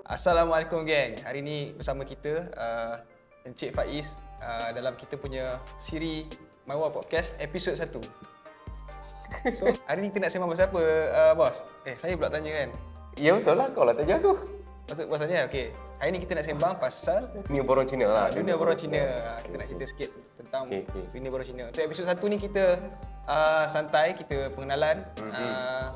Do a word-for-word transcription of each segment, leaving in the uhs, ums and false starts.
Assalamualaikum geng. Hari ni bersama kita uh, Encik Faiz uh, dalam kita punya siri Maiwa Podcast episod satu. So, hari ni kita nak sembang pasal apa, uh, bos? Eh, saya pula tanya kan? Ya betul lah, kau lah tanya aku. Patut bos tanya? Okey. Hari ni kita nak sembang pasal Dunia borong Cina lah. uh, dunia borong Cina. Uh, kita nak cerita sikit tentang okay, okay. dunia borong Cina. Untuk episod satu ni kita uh, santai, kita pengenalan. Mm-hmm. Uh,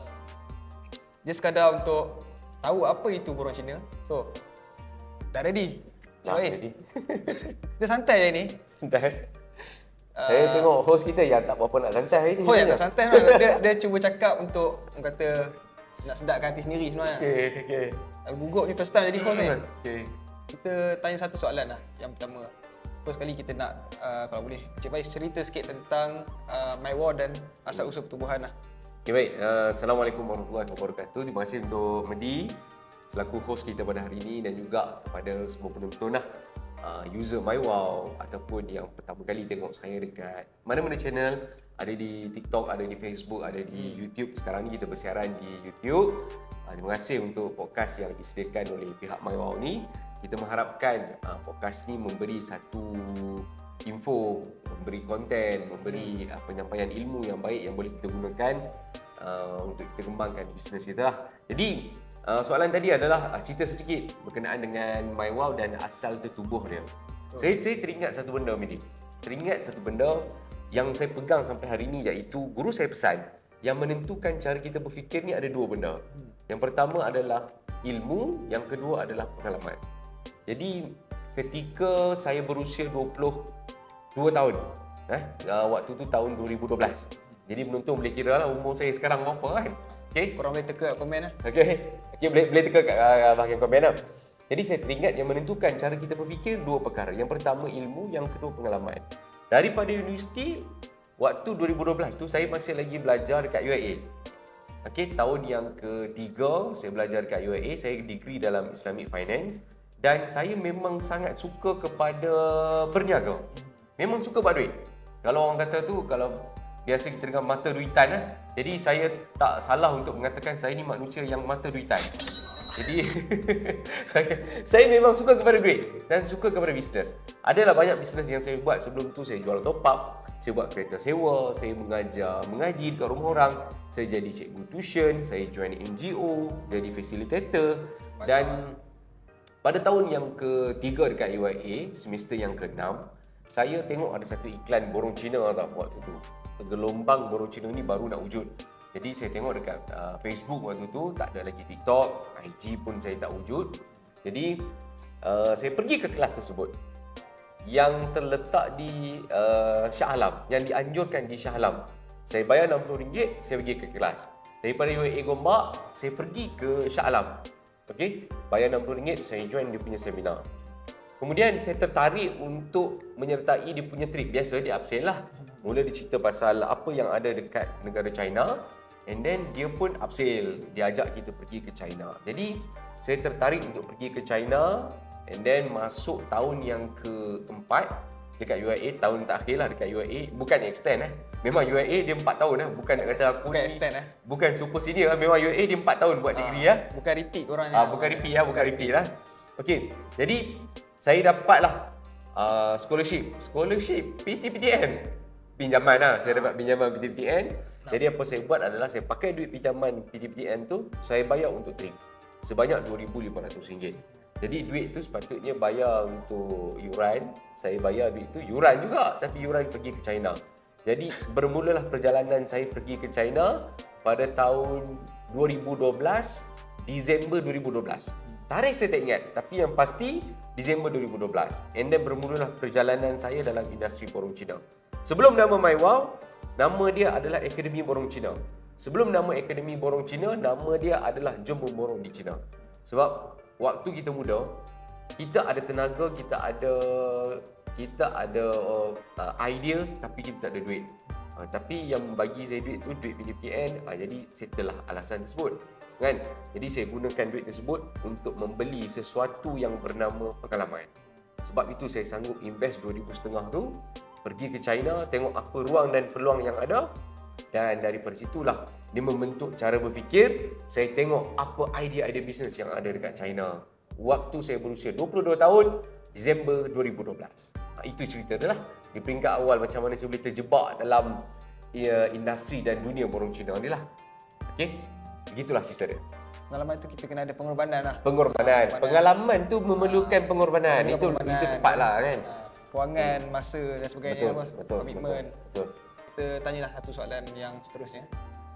Just sekadar untuk tahu apa itu borong Cina. So, dah ready? Dah Faiz? ready. Kita santai je ni. Santai. Uh, Saya tengok host kita yang tak berapa nak santai hari ni. Oh, yang tak santai sebenarnya. Dia, dia cuba cakap untuk, orang kata, nak sedapkan hati sendiri sebenarnya. Okey, okey. Gugup ni first time jadi host ni. Okey. Kita tanya satu soalan lah. Yang pertama, first kali kita nak, uh, kalau boleh, Encik Faiz cerita sikit tentang uh, Maiwa dan asal-usul pertubuhan lah. Okay, baik. Uh, Assalamualaikum warahmatullahi wabarakatuh. Terima kasih untuk Medi selaku host kita pada hari ini dan juga kepada semua penonton lah. Uh, user MyWow ataupun yang pertama kali tengok saya dekat mana-mana channel, ada di TikTok, ada di Facebook, ada di YouTube. Sekarang ni kita bersiaran di YouTube. Uh, terima kasih untuk podcast yang disediakan oleh pihak MyWow ni. Kita mengharapkan uh, podcast ni memberi satu info, memberi konten, memberi uh, penyampaian ilmu yang baik yang boleh kita gunakan uh, untuk kita kembangkan bisnes kita lah. Jadi uh, soalan tadi adalah uh, cerita sedikit berkenaan dengan MyWow dan asal tertubuh dia. Oh. Saya, saya teringat satu benda, Medi. Teringat satu benda yang saya pegang sampai hari ini, iaitu guru saya pesan yang menentukan cara kita berfikir ni ada dua benda. Hmm. Yang pertama adalah ilmu, yang kedua adalah pengalaman. Jadi ketika saya berusia dua puluh dua tahun, eh, waktu tu tahun dua ribu dua belas. Jadi penonton boleh kira lah umur saya sekarang berapa kan. Okay? Korang boleh teka kat komen lah. Okay, okay boleh, boleh teka kat uh, bahagian komen lah. Jadi saya teringat yang menentukan cara kita berfikir dua perkara. Yang pertama ilmu, yang kedua pengalaman. Daripada universiti, waktu dua ribu dua belas tu saya masih lagi belajar dekat U I A. Okay, tahun yang ketiga saya belajar dekat U I A. Saya degree dalam Islamic Finance. Dan saya memang sangat suka kepada berniaga. Memang suka buat duit. Kalau orang kata tu, kalau biasa kita dengar mata duitan lah. Jadi saya tak salah untuk mengatakan saya ni manusia yang mata duitan. Jadi saya memang suka kepada duit dan suka kepada bisnes. Adalah banyak bisnes yang saya buat sebelum tu. Saya jual top up, saya buat kereta sewa, saya mengajar mengaji dekat rumah orang, saya jadi cikgu tuition, saya join N G O, jadi facilitator. Dan pada tahun yang ketiga dekat U I A, semester yang keenam, saya tengok ada satu iklan borong Cina tak waktu tu. Gelombang borong Cina ni baru nak wujud. Jadi saya tengok dekat uh, Facebook waktu tu, tak ada lagi TikTok, I G pun saya tak wujud. Jadi uh, saya pergi ke kelas tersebut yang terletak di uh, Shah Alam, yang dianjurkan di Shah Alam. Saya bayar enam puluh ringgit, saya pergi ke kelas. Daripada U I A Gombak, saya pergi ke Shah Alam. Okey, bayar enam puluh ringgit, saya join dia punya seminar. Kemudian saya tertarik untuk menyertai dia punya trip. Biasa dia absen lah. Mula dia cerita pasal apa yang ada dekat negara China. And then dia pun absen. Dia ajak kita pergi ke China. Jadi saya tertarik untuk pergi ke China. And then masuk tahun yang keempat dekat U I A, tahun terakhir lah dekat U I A. Bukan extend eh. Memang U I A dia empat tahun lah. Bukan nak kata aku Bukan ni, extend eh. bukan super senior lah. Memang U I A dia empat tahun buat degree lah. Bukan repeat korang Ah, bukan repeat lah, bukan repeat lah. Okey, jadi saya dapatlah uh, scholarship. Scholarship P T P T N. Pinjaman lah, saya dapat pinjaman P T P T N. Jadi apa saya buat adalah saya pakai duit pinjaman P T P T N tu, saya bayar untuk trip sebanyak dua ribu lima ratus ringgit. Jadi duit tu sepatutnya bayar untuk yuran. Saya bayar duit tu yuran juga, tapi yuran pergi ke China. Jadi bermulalah perjalanan saya pergi ke China pada tahun dua ribu dua belas, Disember dua ribu dua belas. Tarikh saya tak ingat, tapi yang pasti Disember dua ribu dua belas. And then bermulalah perjalanan saya dalam industri borong Cina. Sebelum nama MyWow, nama dia adalah Akademi Borong Cina. Sebelum nama Akademi Borong Cina, nama dia adalah Jom Memborong di Cina. Sebab waktu kita muda, kita ada tenaga, kita ada kita ada uh, idea, tapi kita tak ada duit. Uh, tapi yang bagi saya duit tu duit P T P T N, uh, jadi settle lah alasan tersebut. Kan? Jadi saya gunakan duit tersebut untuk membeli sesuatu yang bernama pengalaman. Sebab itu saya sanggup invest dua ribu setengah tu, pergi ke China, tengok apa ruang dan peluang yang ada. Dan daripada situlah dia membentuk cara berfikir. Saya tengok apa idea-idea bisnes yang ada dekat China. waktu saya berusia dua puluh dua tahun, Disember dua ribu dua belas. Ha, itu cerita dia lah. Di peringkat awal macam mana saya boleh terjebak dalam ya, industri dan dunia borong Cina ni lah. Okey, begitulah cerita dia. Pengalaman tu kita kena ada pengorbanan lah. Pengorbanan. Pengalaman tu memerlukan pengorbanan. Itu pengorbanan. itu tepat lah kan. Kewangan, masa dan sebagainya. Betul, Bos. betul, Komitmen. betul, betul. Kita tanyalah satu soalan yang seterusnya.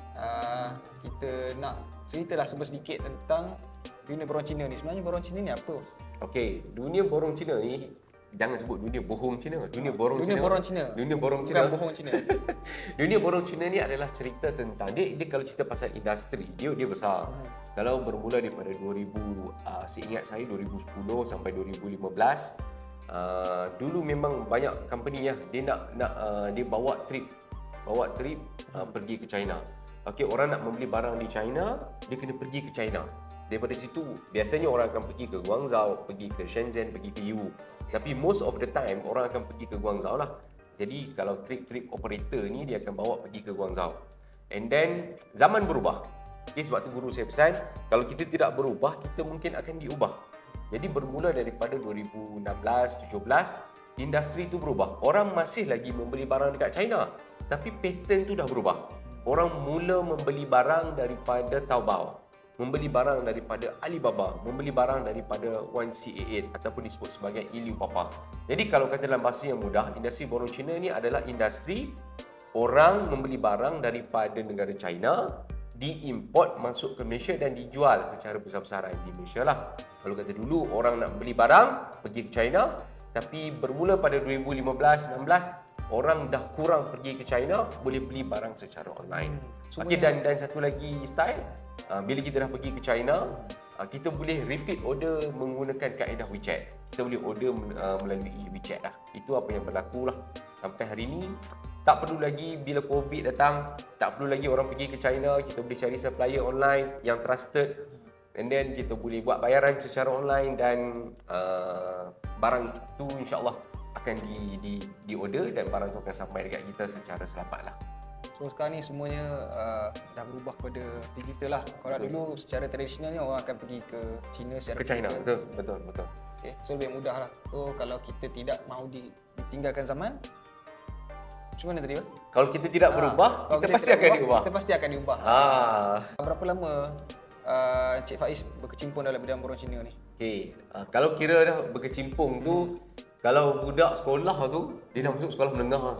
Uh, kita nak ceritalah sedikit tentang dunia borong Cina ni. Sebenarnya borong Cina ni apa? Okey, dunia borong Cina ni jangan sebut dunia bohong Cina. Dunia borong dunia Cina. borong Cina. Dunia borong Bukan Cina. bohong Cina. Dunia borong Cina ni adalah cerita tentang dia, dia kalau cerita pasal industri, dia dia besar. Hmm. Kalau bermula daripada dua ribu, uh, seingat saya dua ribu sepuluh sampai dua ribu lima belas, uh, dulu memang banyak company lah dia nak nak uh, dia bawa trip bawa trip uh, pergi ke China. Okey, orang nak membeli barang di China, dia kena pergi ke China. Daripada situ, biasanya orang akan pergi ke Guangzhou, pergi ke Shenzhen, pergi ke Yiwu. Tapi most of the time, orang akan pergi ke Guangzhou lah. Jadi, kalau trip-trip operator ni, dia akan bawa pergi ke Guangzhou. And then, zaman berubah. Okay, sebab tu guru saya pesan, kalau kita tidak berubah, kita mungkin akan diubah. Jadi, bermula daripada dua ribu enam belas tujuh belas, industri tu berubah. Orang masih lagi membeli barang dekat China. Tapi pattern tu dah berubah. Orang mula membeli barang daripada Taobao, membeli barang daripada Alibaba, membeli barang daripada one C A eight ataupun disebut sebagai Alibaba. Jadi kalau kata dalam bahasa yang mudah, industri borong Cina ni adalah industri orang membeli barang daripada negara China, diimport masuk ke Malaysia dan dijual secara besar-besaran di Malaysia lah. Kalau kata dulu orang nak beli barang, pergi ke China, tapi bermula pada dua ribu lima belas enam belas, orang dah kurang pergi ke China, boleh beli barang secara online. Hmm, Okey, dan dan satu lagi style, uh, bila kita dah pergi ke China, uh, kita boleh repeat order menggunakan kaedah WeChat. Kita boleh order uh, melalui WeChat lah. Itu apa yang berlaku lah sampai hari ni. Tak perlu lagi bila COVID datang, tak perlu lagi orang pergi ke China, kita boleh cari supplier online yang trusted, and then kita boleh buat bayaran secara online dan uh, barang tu insya-Allah akan di, di, di order dan barang tu akan sampai dekat kita secara selamat lah. So sekarang ni semuanya uh, dah berubah pada digital lah. Kalau dulu secara tradisionalnya orang akan pergi ke China secara ke China, betul, betul, betul. Okay, so lebih mudah lah. So kalau kita tidak mahu di, ditinggalkan zaman, macam mana tadi? Kalau kita tidak berubah, ha, kita, kita pasti akan berubah, diubah. Kita pasti akan diubah. Ha. Berapa lama uh, Encik Faiz berkecimpung dalam bidang borong Cina ni? Okay, uh, kalau kira dah berkecimpung tu, hmm. kalau budak sekolah tu, dia dah masuk sekolah menengah.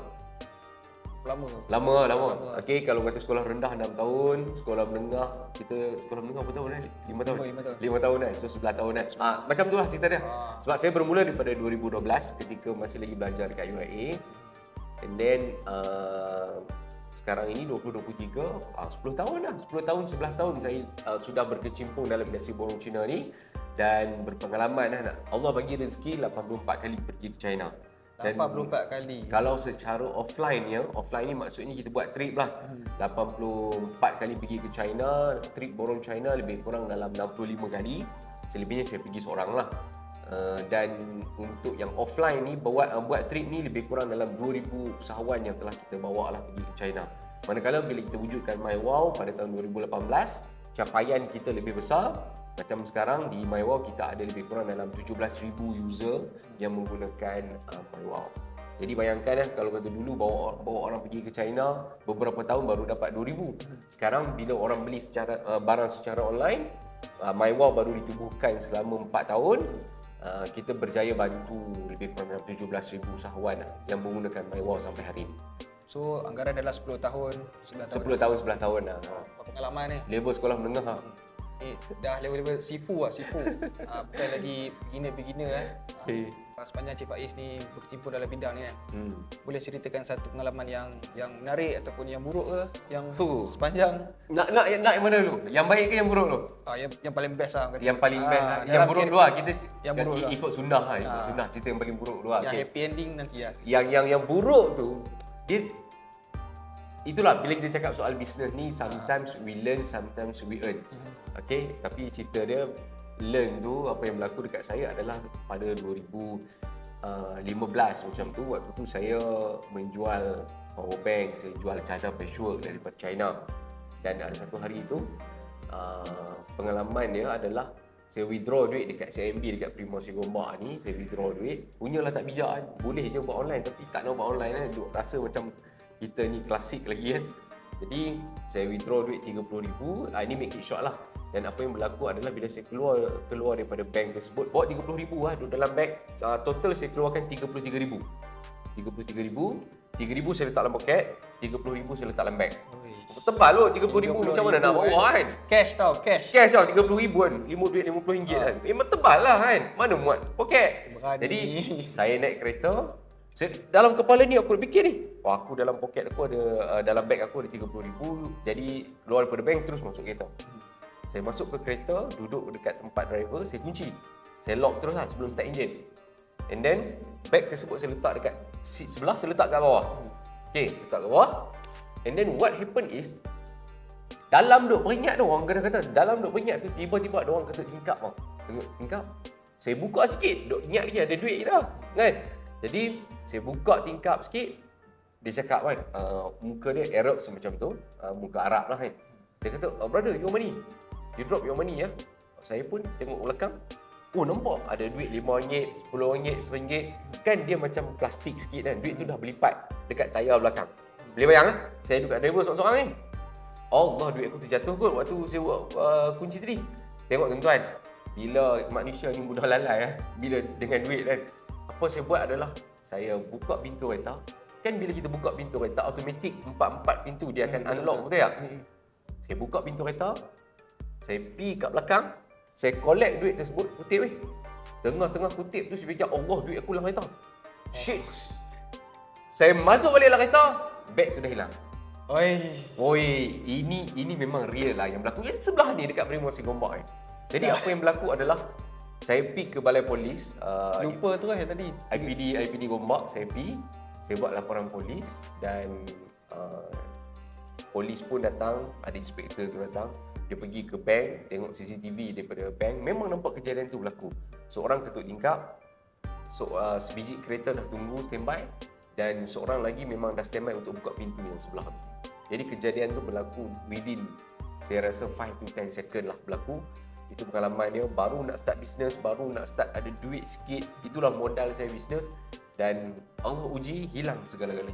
Lama. Lama, lama. lama. Okey, kalau kata sekolah rendah enam tahun, sekolah menengah, kita sekolah menengah berapa tahun eh? lima tahun. lima tahun. lima tahun kan. So sebelas tahun kan. Ah, macam tu lah cerita dia. Ah. Sebab saya bermula daripada dua ribu dua belas ketika masih lagi belajar dekat U I A. And then uh, sekarang ini dua ribu dua puluh tiga, uh, sepuluh tahun dah. sepuluh tahun, sebelas tahun saya uh, sudah berkecimpung dalam industri borong Cina ni dan berpengalaman dah. Allah bagi rezeki lapan puluh empat kali pergi ke China. Dan lapan puluh empat kali. Kalau secara offline ya, offline ni maksudnya kita buat trip lah. Hmm. lapan puluh empat kali pergi ke China, trip borong China lebih kurang dalam enam puluh lima kali. Selebihnya saya pergi seorang lah. Uh, dan untuk yang offline ni buat uh, buat trip ni lebih kurang dalam dua ribu usahawan yang telah kita bawa lah pergi ke China. Manakala bila kita wujudkan MyWow pada tahun dua ribu lapan belas, capaian kita lebih besar. Macam sekarang di MyWow kita ada lebih kurang dalam tujuh belas ribu user yang menggunakan uh, MyWow. Jadi bayangkan eh, kalau kata dulu bawa bawa orang pergi ke China beberapa tahun baru dapat dua ribu. Sekarang bila orang beli secara uh, barang secara online, uh, MyWow baru ditubuhkan selama empat tahun. Uh, kita berjaya bantu lebih kurang dalam tujuh belas ribu usahawan yang menggunakan MyWow sampai hari ini. So anggaran adalah sepuluh tahun, sebelas tahun. sepuluh tahun, sebelas tahun dah. Pengalaman ni. Level sekolah menengah. Eh, dah level-level sifu lah, sifu. uh, bukan lagi beginner-beginner eh. Okay. Uh, sepanjang Encik Faiz ni berkecimpung dalam bidang ni kan. Hmm. Boleh ceritakan satu pengalaman yang yang menarik ataupun yang buruk ke yang uh. sepanjang nak nak nak yang mana dulu? Yang baik ke yang buruk dulu? Ah uh, yang yang paling best lah kata. Yang paling uh, best lah. Yang buruk dulu lah kita yang buruk ikut, ikut sunnah lah, ikut uh. sunnah cerita yang paling buruk dulu lah. Yang okay. happy ending nanti lah. Yang yang yang buruk tu dia itulah bila kita cakap soal bisnes ni, sometimes we learn, sometimes we earn. Okay, tapi cerita dia learn tu apa yang berlaku dekat saya adalah pada dua ribu lima belas macam tu. Waktu tu saya menjual power bank, saya jual cadar patchwork daripada China. Dan ada satu hari tu uh, pengalaman dia adalah saya withdraw duit dekat C M B, dekat Prima Sigombak ni, saya withdraw duit. Punyalah tak bijak kan. Boleh je buat online tapi tak nak buat online kan. Duk rasa macam kita ni klasik lagi kan. Jadi saya withdraw duit tiga puluh ribu. Ah, ini make it short lah. Dan apa yang berlaku adalah bila saya keluar keluar daripada bank tersebut, bawa tiga puluh ribu lah duduk dalam beg. Uh, total saya keluarkan tiga puluh tiga ribu. tiga puluh tiga ribu, tiga ribu saya letak dalam poket, tiga puluh ribu saya letak dalam beg. Tebal tu tiga puluh ribu macam mana nak bawa kan? Cash tau, cash. Cash tau tiga puluh ribu kan. lima duit lima puluh ringgit kan. Memang tebal lah kan. Mana muat poket. Berani. Jadi saya naik kereta, saya, dalam kepala ni aku fikir ni, oh, aku dalam poket aku ada uh, dalam beg aku ada tiga puluh ribu. Jadi keluar daripada bank terus masuk kereta. Saya masuk ke kereta, duduk dekat tempat driver, saya kunci. Saya lock terus lah sebelum start enjin. And then beg tersebut saya letak dekat seat sebelah, saya letak kat bawah. Okay, letak kat bawah. And then what happen is, dalam duk beringat tu, orang kata kata dalam duk beringat tu, tiba-tiba ada orang kata tingkap tau. Tingkap. Saya buka sikit, duk ingat lagi ada duit kita, kan? Jadi saya buka tingkap sikit, dia cakap kan, uh, muka dia Arab semacam tu, uh, muka Arab lah kan. Dia kata, oh, brother, your money. You drop your money ya. Saya pun tengok belakang. Oh, nampak ada duit lima ringgit, sepuluh ringgit, seringgit. Kan dia macam plastik sikit kan. Duit tu dah berlipat dekat tayar belakang. Boleh bayang lah. Saya duduk kat driver seorang-seorang ni. Allah, duit aku terjatuh kot waktu saya buat uh, kunci tadi. Tengok tuan-tuan. Bila manusia ni mudah lalai lah. Bila dengan duit kan. Apa saya buat adalah, saya buka pintu kereta. Kan bila kita buka pintu kereta, automatik empat-empat pintu dia akan unlock, betul tak? Saya buka pintu kereta. Saya pergi kat belakang, saya collect duit tersebut, kutip weh. Tengah-tengah kutip tu saya fikir, Allah, duit aku dalam kereta. Shit. Saya masuk balik dalam kereta, beg tu dah hilang. Oi. Oi, ini ini memang real lah yang berlaku. Ini sebelah ni dekat Prima Sigombak ni. Jadi apa yang berlaku adalah, saya pergi ke balai polis. Uh, Lupa tu kan tadi. I P D I P D Gombak, saya pergi. Saya buat laporan polis dan uh, polis pun datang, ada inspektor tu datang. Dia pergi ke bank, tengok C C T V daripada bank. Memang nampak kejadian tu berlaku. Seorang ketuk tingkap, so, uh, sebiji kereta dah tunggu standby dan seorang lagi memang dah standby untuk buka pintu yang sebelah tu. Jadi kejadian tu berlaku within, saya rasa five to ten second lah berlaku. Itu pengalaman dia, baru nak start bisnes, baru nak start ada duit sikit. Itulah modal saya bisnes dan Allah uji, hilang segala-galanya.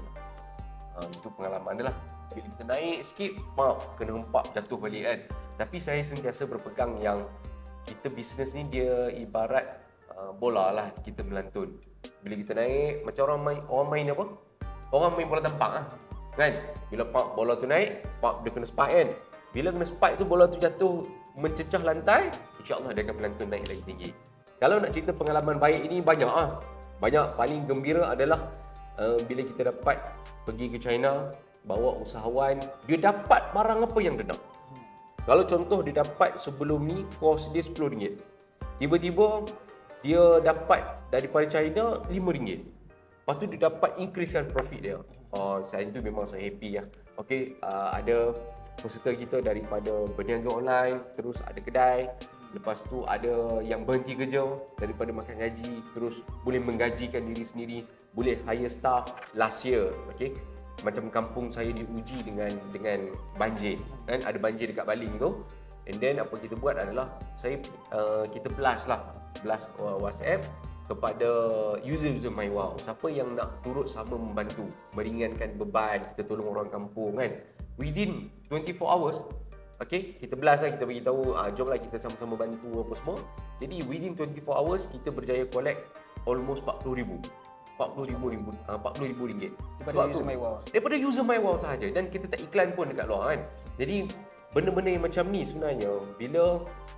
Uh, itu pengalaman dia lah. Bila kita naik sikit, pap, kena hempap, jatuh balik kan. Tapi saya sentiasa berpegang yang kita bisnes ni dia ibarat uh, bola lah, kita melantun. Bila kita naik, macam orang main, orang main apa? Orang main bola tampang lah. Kan? Bila pap, bola tu naik, pap, dia kena spike kan. Bila kena spike tu, bola tu jatuh mencecah lantai, insyaAllah dia akan melantun naik lagi tinggi. Kalau nak cerita pengalaman baik ini, banyak lah. Banyak, paling gembira adalah uh, bila kita dapat pergi ke China, bawa usahawan, dia dapat barang apa yang dia nak. Kalau contoh dia dapat sebelum ni kos dia sepuluh ringgit. Tiba-tiba dia dapat daripada China lima ringgit. Lepas tu dia dapat increasekan profit dia. Oh, saya tu memang saya happy lah. Okey, uh, ada peserta kita daripada berniaga online, terus ada kedai. Lepas tu ada yang berhenti kerja daripada makan gaji, terus boleh menggajikan diri sendiri, boleh hire staff last year, okey. Macam kampung saya diuji dengan dengan banjir, kan ada banjir dekat Baling tu. And then apa kita buat adalah saya uh, kita blast lah, blast uh, WhatsApp kepada user-user MyWow. Siapa yang nak turut sama membantu, meringankan beban, kita tolong orang kampung kan. Within twenty-four hours, okay, kita blast lah, kita bagi tahu, ah, jomlah kita sama-sama bantu apa semua. Jadi within twenty-four hours kita berjaya collect almost empat puluh ribu. empat puluh ribu, uh, empat puluh ribu ringgit. Daripada user MyWow. Daripada user MyWow sahaja, dan kita tak iklan pun dekat luar kan. Jadi benda-benda yang macam ni sebenarnya bila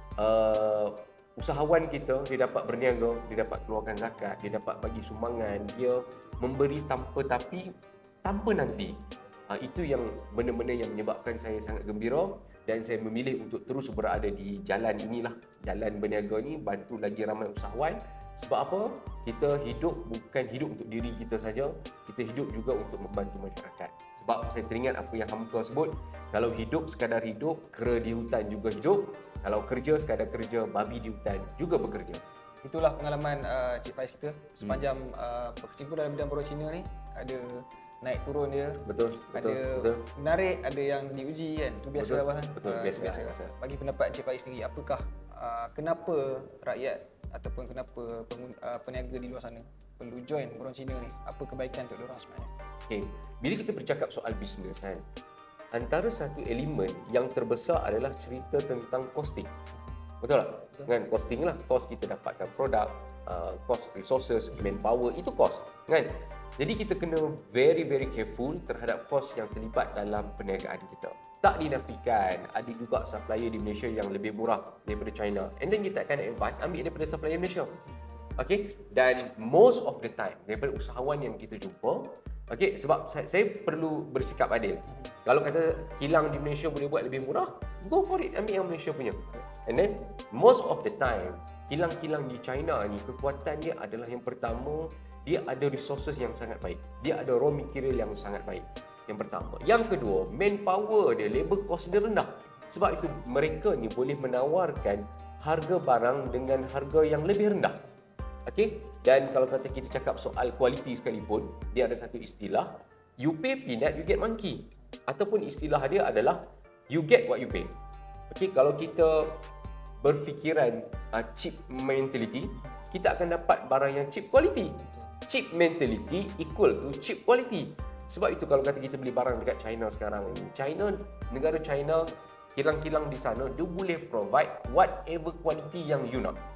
uh, usahawan kita dia dapat berniaga, dia dapat keluarkan zakat, dia dapat bagi sumbangan, dia memberi tanpa tapi tanpa nanti. Uh, itu yang benda-benda yang menyebabkan saya sangat gembira dan saya memilih untuk terus berada di jalan inilah, jalan berniaga ni, bantu lagi ramai usahawan. Sebab apa? Kita hidup bukan hidup untuk diri kita saja, kita hidup juga untuk membantu masyarakat. Sebab saya teringat apa yang Hamka sebut, kalau hidup sekadar hidup, kera di hutan juga hidup. Kalau kerja sekadar kerja, babi di hutan juga bekerja. Itulah pengalaman uh, Cik Faiz kita sepanjang hmm. uh, berkecimpung dalam bidang buruh Cina ni. Ada naik turun dia, betul, betul, ada betul. menarik, ada yang diuji kan. Itu biasa lah kan. Betul, uh, biasa, biasa. biasa. Bagi pendapat Cik Faiz sendiri, apakah uh, kenapa rakyat ataupun kenapa pengun- uh, peniaga di luar sana perlu join borong Cina ni? Apa kebaikan untuk diorang sebenarnya? Okay. Bila kita bercakap soal bisnes kan, antara satu elemen yang terbesar adalah cerita tentang costing. Betul tak? Betul. Kan costing lah, cost kita dapatkan produk, uh, cost resources, manpower, itu cost kan. Jadi kita kena very very careful terhadap cost yang terlibat dalam perniagaan kita. Tak dinafikan ada juga supplier di Malaysia yang lebih murah daripada China. And then kita akan advise ambil daripada supplier Malaysia. Okay, dan most of the time daripada usahawan yang kita jumpa, okay, sebab saya, saya perlu bersikap adil. Kalau kata kilang di Malaysia boleh buat lebih murah, go for it, ambil yang Malaysia punya. And then most of the time kilang-kilang di China ni kekuatan dia adalah yang pertama, dia ada resources yang sangat baik. Dia ada raw material yang sangat baik. Yang pertama. Yang kedua, manpower dia, labor cost dia rendah. Sebab itu mereka ni boleh menawarkan harga barang dengan harga yang lebih rendah. Okey? Dan kalau kata kita cakap soal kualiti sekalipun, dia ada satu istilah, you pay peanut, you get monkey. Ataupun istilah dia adalah you get what you pay. Okey, kalau kita berfikiran uh, cheap mentality, kita akan dapat barang yang cheap quality. Cheap mentality equal to cheap quality. Sebab itu kalau kata kita beli barang dekat China sekarang ni, China, negara China, kilang-kilang di sana dia boleh provide whatever quality yang you nak.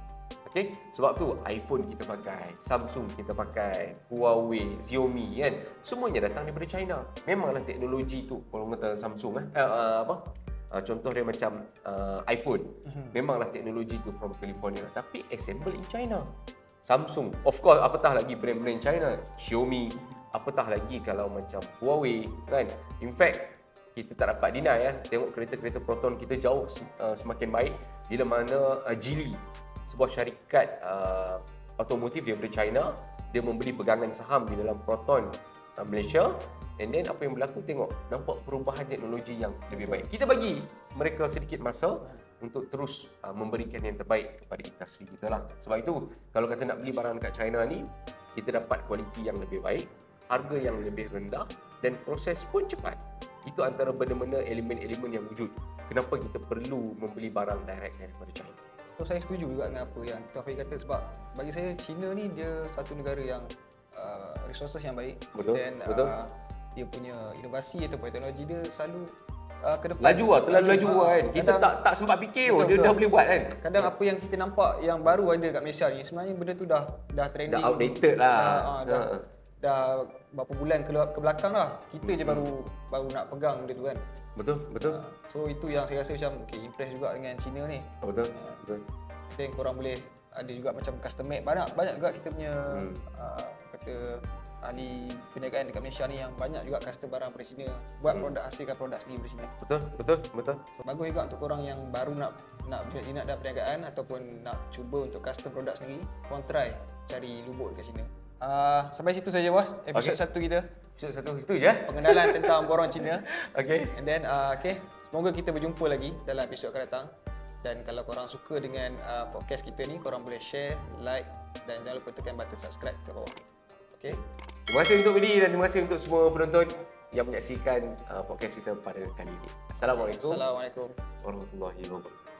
Okay? Sebab tu iPhone kita pakai, Samsung kita pakai, Huawei, Xiaomi kan, semuanya datang daripada China. Memanglah teknologi tu, kalau kata Samsung eh, uh, apa? Uh, contoh dia macam uh, iPhone. Memanglah teknologi tu from California, tapi assemble in China. Samsung, of course, apatah lagi brand-brand China, Xiaomi, apatah lagi kalau macam Huawei kan. In fact, kita tak dapat deny ya, tengok kereta-kereta Proton kita jauh uh, semakin baik bila mana uh, Geely, sebuah syarikat uh, automotif daripada China, dia membeli pegangan saham di dalam Proton uh, Malaysia. And then apa yang berlaku, tengok nampak perubahan teknologi yang lebih baik. Kita bagi mereka sedikit masa untuk terus uh, memberikan yang terbaik kepada industri kita lah. Sebab itu kalau kata nak beli barang dekat China ni, kita dapat kualiti yang lebih baik, harga yang lebih rendah dan proses pun cepat. Itu antara benda-benda elemen-elemen yang wujud. Kenapa kita perlu membeli barang direct daripada China. So saya setuju juga dengan apa yang Taufik kata, sebab bagi saya China ni dia satu negara yang uh, resources yang baik. Betul, dan betul. Uh, dia punya inovasi ataupun teknologi dia selalu uh, ke depan. Laju lah, terlalu laju, laju kan. Kita kadang, tak tak sempat fikir betul, dia betul. dah boleh buat kan. Kadang apa yang kita nampak yang baru ada kat Malaysia ni, sebenarnya benda tu dah dah trending. Dah outdated lah. Uh, uh, dah, uh. dah berapa bulan ke, ke belakang lah. Kita hmm. je baru baru nak pegang benda tu kan. Betul, betul. Uh, so itu yang saya rasa macam okay, impress juga dengan China ni. Oh, betul, uh, betul. I think korang boleh ada juga macam custom made, banyak banyak juga kita punya hmm. uh, kata ahli perniagaan dekat Malaysia ni yang banyak juga custom barang dari China, buat hmm. produk, hasilkan produk sendiri dari China. Betul, betul, betul. So, bagus juga untuk korang yang baru nak nak minat dalam perniagaan ataupun nak cuba untuk custom produk sendiri, korang try cari lubuk dekat China. Uh, sampai situ saja bos, episod okay. satu kita. Episod satu itu je. Pengenalan tentang borong Cina. Okay. And then uh, okay, semoga kita berjumpa lagi dalam episod akan datang. Dan kalau korang suka dengan uh, podcast kita ni, korang boleh share, like dan jangan lupa tekan button subscribe ke bawah. Okay. Terima kasih untuk Budi dan terima kasih untuk semua penonton yang menyaksikan uh, podcast kita pada kali ini. Assalamualaikum. Assalamualaikum warahmatullahi wabarakatuh.